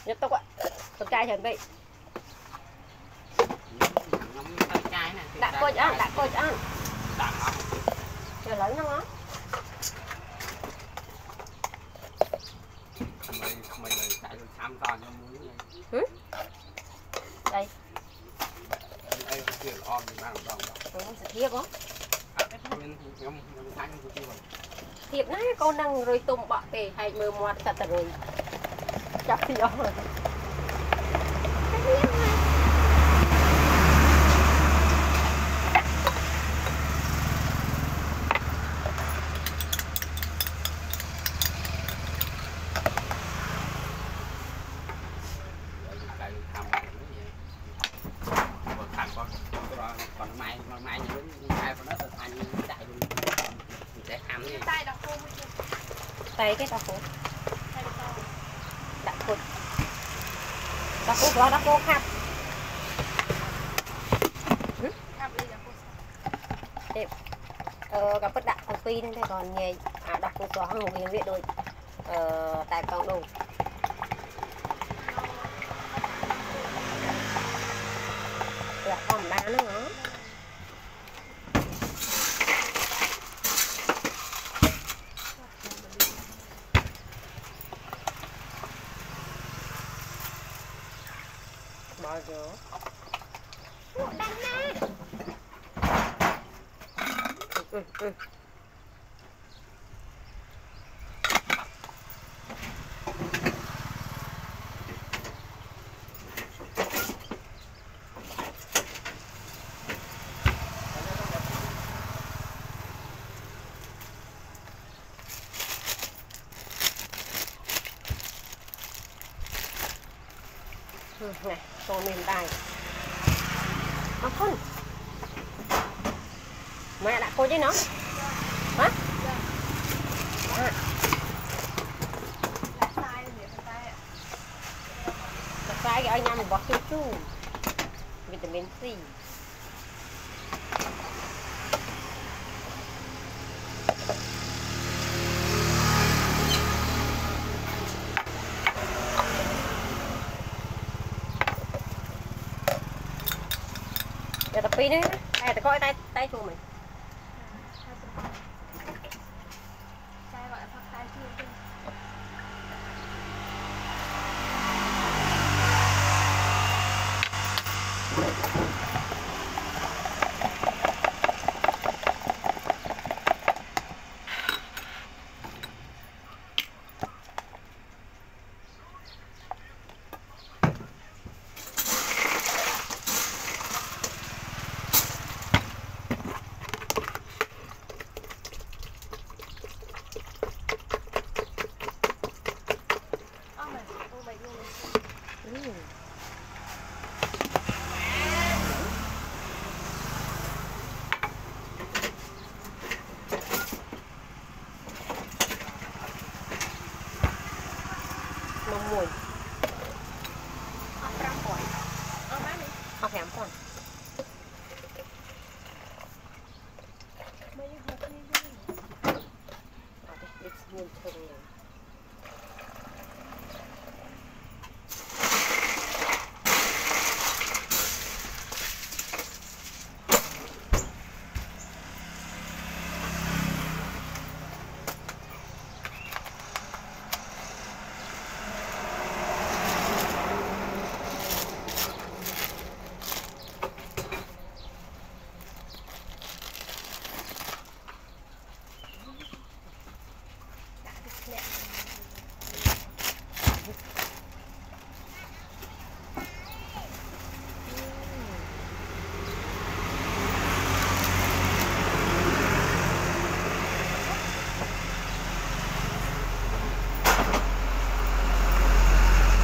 Nhấp tóc ạ. Con trai chuẩn bị. Đã coi ăn, đã coi ăn. Chờ lấy nó á. Đây. Thiệp không? Thiệp này con đang rồi tôm bọ về hay mơ moát thật rồi. Chắc thì đó rồi. Tay cái tao khổ đặt cột đó cô khắp gặp bất đặt thằng phi nên còn nghề đặt cô xóa hàng một viện đôi tại cộng đồng là còn đá nữa bao giờ đăng nè này tô mềm đài nó không mẹ đã cô chứ nó hả đặt sai cái anh em mình bỏ chu chu vitamin C giờ tập pin đấy, đây coi tay chùa mình. Mùi. Học 5 con. Học 5 con.